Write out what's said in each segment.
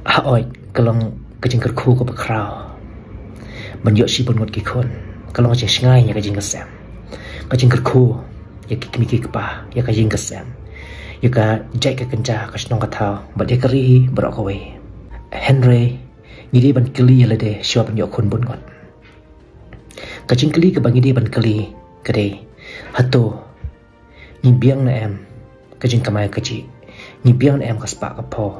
Oi kalong kajing kerku ko bakraw banyo si bungot kikon kalong kajing shngai ya kajing kasam kajing kerku ya kikmiki kpa ya kajing kasam ya ka jai ka kenja ka snong ka thau ba de kari bro ko we Henry ngidi ban kili ya lede shwa banyo kun bungot kajing kili ka bangi de ban kili kade hato ni biang na em kajing kamai kaji ni biang na em kaspa ka po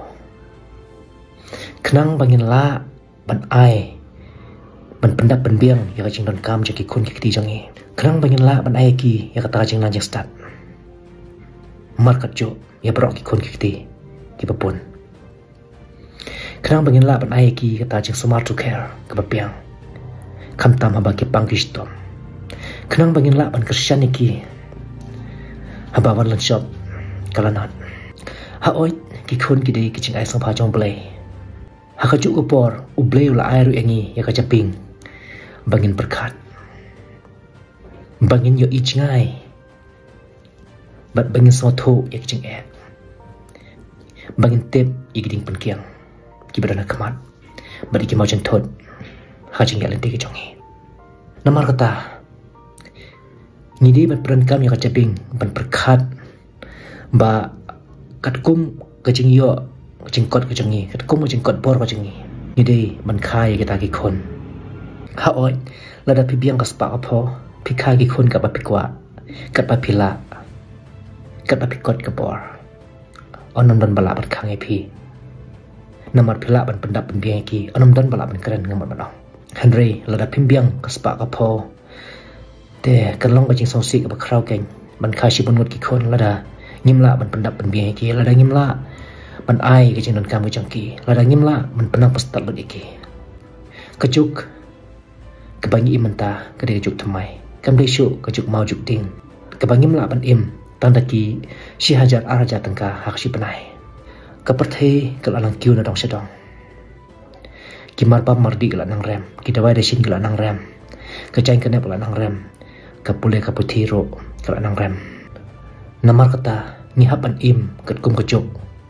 kenang bangin la ban ai ban pendap ban biang ya kajing don kam jaki kun kikti jangi kenang bangin la ban ai ki ya kata kajing nanjang start markat jo ya berok ki kun kikti ki papun kenang bangin la ban ai ki kata kajing smart to care ke bapiang kam tam haba ki pangkistom kenang bangin la ban kersyani ki haba ban lan shop kalanat ha oi ki kun ki de kajing ai sang pha jong play hakajuk upor ublei ula airu engi ya kajaping bangin berkat bangin yo ichngai bat bangin soto ya kicing bangin tep igiding penkiang kibadana kamat bat iki mau jentot hajing ya lenti kijongi namar kata ngidi bat peran kam ya kajaping ban berkat ba katkum kajing yo jengkot ke jengi kat kum jengkot bor ke jengi ni dei man khai kita ki khon ha oi lada pi biang ka spa apho pi khai ki khon ka ba pi kwa kat ba pila kat ba pi kot ka bor onom don bala bat khang e pi namar pila ban pendap ban biang ki onom don bala ban keren ngamot manong Henry lada pi biang ka spa ka pho te kan long ka jing song si ka ba khrau keng ban khai si bun ngot ki khon lada ngimla ban pendap ban biang ki lada ngimla ban ai ke jeng kamu jangki lada ngimla man penang pastat lo iki kejuk kebangi imenta ke kejuk tamai kam de shu kejuk mau juk ding kebangi mla ban im tanda ki si hajar araja tangka hak si penai keperthe kelalang kiu na dong sedong ki marpa mardi kelanang rem ki dawai de sin kelanang rem kejain kene kelanang rem kapule kaputiro kelanang rem namar kata ngihap ban im ketkum kejuk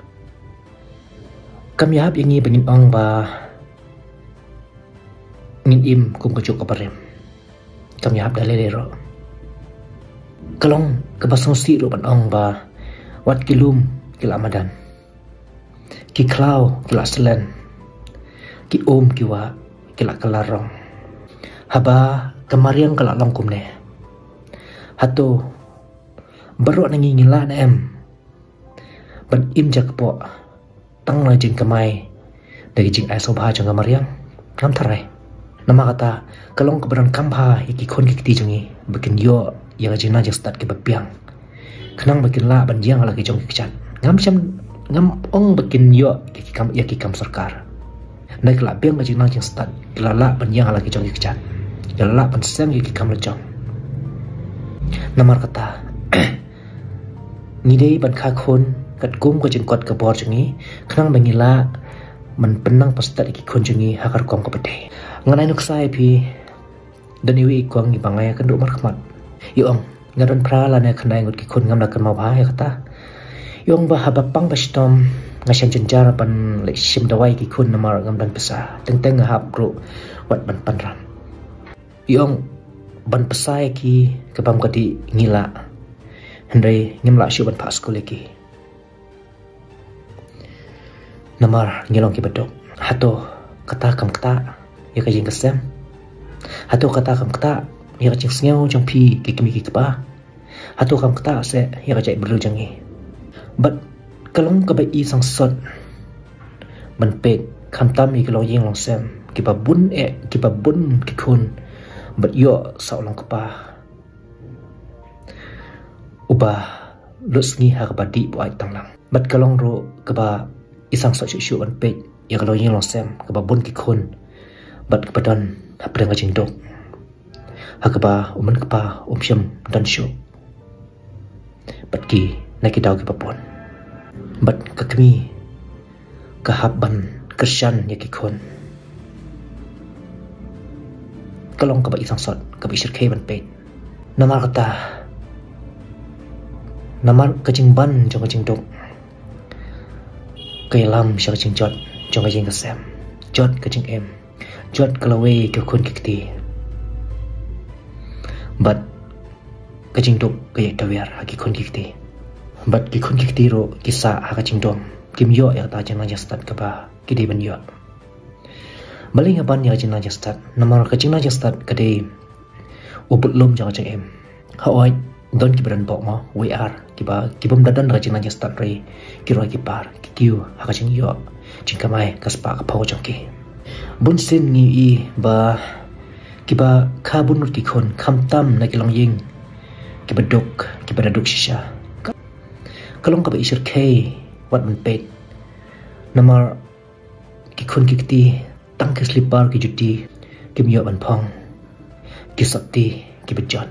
kami hab yangi bangin ong ba ngin im kum kejuk kaparem kami hab dalele ro kalong kebasong si ro ban ong ba wat kilum kila amadan ki klau kila selen ki kiwa kila kalarong haba kamariang kala long kumne hato baru nangi ngila na em ban im jakpo tang na jing kamai dari jing ai sobha jang kamariang kam tharai nama kata kalong keberan kampha iki kon ki ti jangi bikin yo ya jing na jang start ke bapiang kenang bikin la ban jang lagi jong kichat ngam cham ngam ong bikin yo ki kam sarkar nai kala biang jing na jang start kala la ban jang lagi jong kichat kala la ban sem ki kam lejong nama kata ngidei ban kha khon kat kum ko jengkot ke bor jengi kenang bangila man penang pastat iki kon jengi hakar kom ko pete nganai nuk sai pi dan iwi ikong ni bangai kan ru markmat yong ngaron prala na kanai ngut ki kon ngam nak mau ba ya kata yong ba habapang bastom ngasyan jenjar pan le sim dawai ki kon namar ngam dan pesa teng hab ru wat ban panram yong ban pesai ki kebam kadi ngila Henry ngimla syu ban pa skul ki namar ngilong ki bedok hato kata kam kata ya kajing kesem hato kata kam kata ya kajing sngew jong pi ki kimi ki kpa hato kam kata se ya kajai berlu jangi but kalong ka bai sang sot man pek kam tam mi kalong ying long sem ki pa bun ki kun but yo sa long kpa ubah lusngi ha ka badi bu ai tanglang but kalong ro ka ba isang sa syu an pe ya kalau yin long sem ka babun ki khun bat ka padan hapre nga jing dok hakaba uman ka pa sham dan syu bat ki na ki daw ki babun bat ka kami ka habban kersyan ya ki khun kalong ka ba isang sot ka bi shir ban pe namar kata namar ka jing ban jong ka jing dok kay lam siya kajing jot trong cái jing kasem jot cái jing em jot kalawe ke khun kikti but cái jing dok cái tawer haki khun kikti but ki khun kikti ro kisa ha ka jing dom kim yo ya ta jang jastat ka ba ki de ban yo baling aban ya jing jastat namar ka jing jastat ka de ubut lom jang jang em ha oi don ki beran bok mo we are ki bom dadan ra jing jastat re ki ro ki par ki tiu ha ka jing yo jing kamai kaspa ka phaw jang ki bun sin ni i ba ki ba kha bun ki khon kham tam na ki long ying ki ba dok shisha kalong ka ba isir kay wat man pet namar ki khon ki ti tang ke slipar ki juti ki myo ban phong ki sakti ki bejot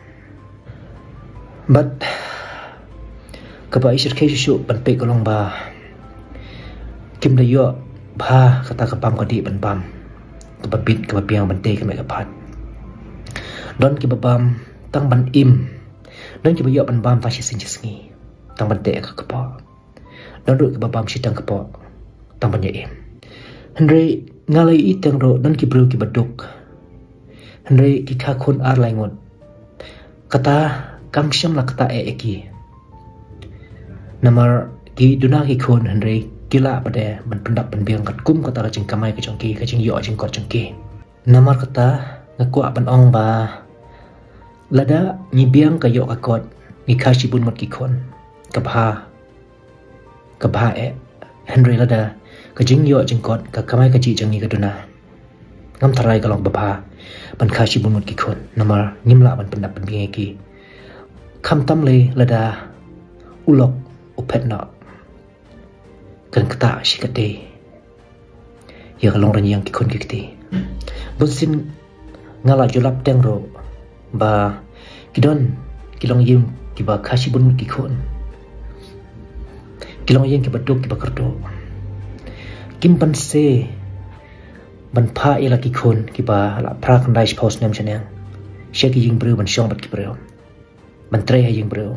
but ka ba isir kay shu ban pet kalong ba kim da yo ba kata ka pam ka di ban pam ka ba bit ka ba piang ban te ka me ka phat don ki ba bam tang ban im don ki ba yo ban bam ta shi sin ngi tang ban te ka po don ru ki ba bam shi tang ka po tang ban ye em henry ngalai i tang ro don ki bru ki ba dok henry ki kha khon ar lai ngot kata kam sham la kata e ki namar ki duna ki khon henry kila pada ban pendap ban biang kat kum kata jing kamai ka jongki ka jing yo jing kot jongki namar kata ngaku ban ong ba lada ni biang ka yo ka kot ni kha shi bun mat ki khon ka bha e henry lada ka jing yo jing kot ka kamai ka ji jang ni ka duna ngam tharai ka long ba ban kha shi bun mat ki khon namar nimla ban pendap ban biang ki kham tam le lada ulok upet na kan kata shi kate ya kalong ran yang ki khon ki bun sin ngala julap teng ro ba kidon kilong yim ki ba khashi bun ki khon kilong yeng ki ba dok ki ba kardo kim ban se ban pha ila ki khon ki ba la pra kan dai post nem chaneng she ki ying bru ban shong bat ki bru ban tre ha ying bru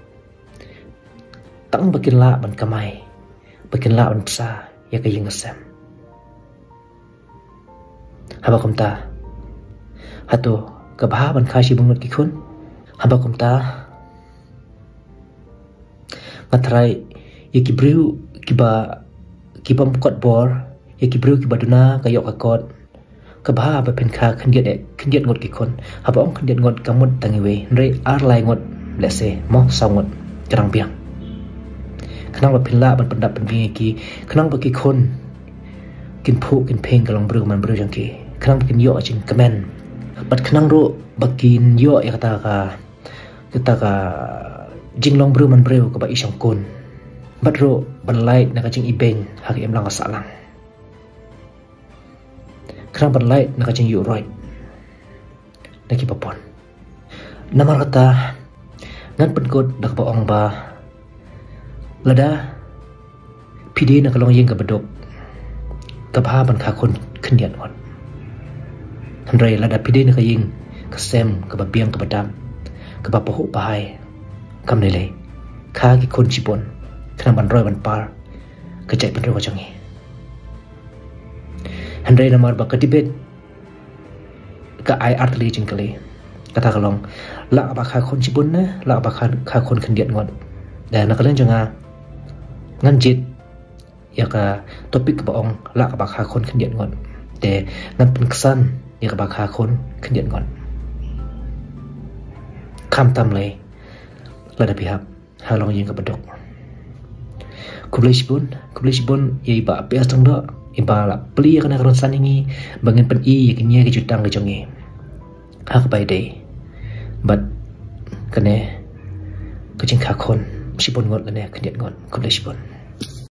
tang bakin la ban kamai bakin la ban sa ya ka ying asam haba kumta hato ka bha ban khashi bun ki khon haba kumta matrai ye ki bru ki ba kot bor ye ki bru ki ba duna ka yok ka kot ka bha ba pen kha khan get ngot ki khon haba ong khan get ngot ka mut tangi we re ar lai ngot le se mo sa ngot jarang piang khnang ba phin la ban pandap ban bi ki khnang ba ki khon kin phu kin pheng ka long bru man bru jang ki khnang kin yo jing kamen bat khnang ro bakin yo ya kata ka jing long bru man bru ka ba isang kon bat ro ban lai na ka jing ibeng ha em lang ka salang khnang ban lai na ka jing yu right na ki papon namar kata ngan pen kot dak ba ong ba lada pide na ka long yeng ka badok ka bha ban kha kon khniat ngot handrai lada pide na ka yeng ka sem ka ba piang ka badam ka ba pahu pai kam le kha ki kon chipon khna ban roi ban par ka chai ban ro changi handrai na mar ba ka tibet ka ai art le jing kale kata kalong la ba kha kon chipon na la ba kha kon khniat ngot dan na kalen janga ngan jit ya ka topik ba ong la ba kha kon khniat ngot te ngan pen ksan ya ba kha kon khniat ngot kham tam le la da pihak halong yang ka badok kublish bun ye ba pe asang do iba la pli kana karon saningi bangen pen i ye kinya ki jutang ke jongi hak bai dei but kane ka jing kha kon sipon ngot la ne khniat ngot kublish bun